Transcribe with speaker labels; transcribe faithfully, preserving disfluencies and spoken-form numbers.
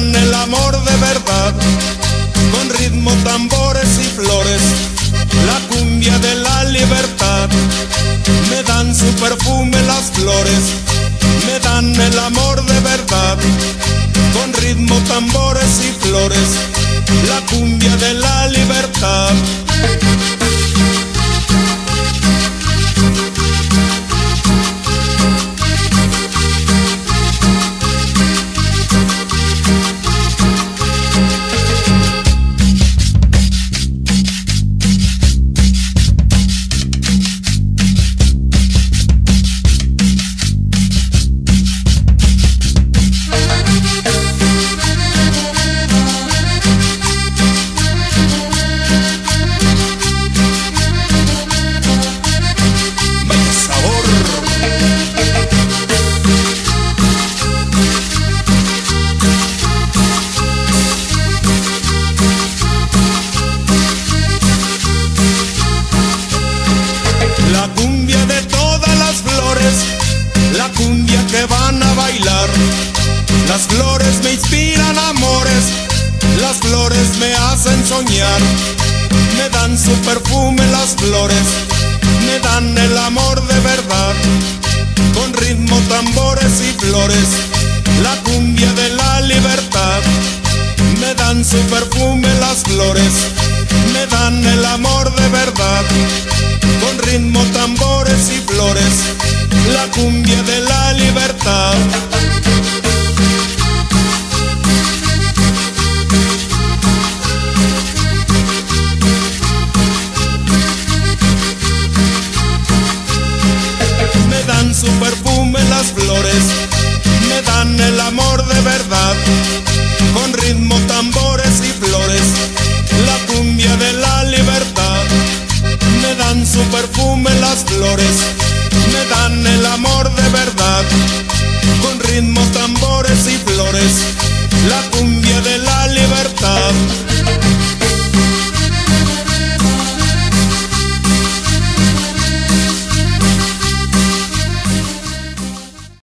Speaker 1: dan el amor de verdad, con ritmo, tambores y flores, la cumbia de la libertad. Me dan su perfume las flores, me dan el amor de verdad, con ritmo, tambores y flores, la cumbia de la libertad. La cumbia de todas las flores, la cumbia que van a bailar. Las flores me inspiran amores, las flores me hacen soñar. Me dan su perfume las flores, me dan el amor de verdad, con ritmo, tambores y flores, la cumbia de la libertad. Me dan su perfume las flores, me dan el amor de verdad, con ritmo, tambores y flores, la cumbia de la libertad. Me dan su perfume las flores, me dan el amor de verdad, con ritmo, tambores y flores, la cumbia de la libertad. Me dan su perfume las flores, me dan el amor de verdad, con ritmo, tambores y flores,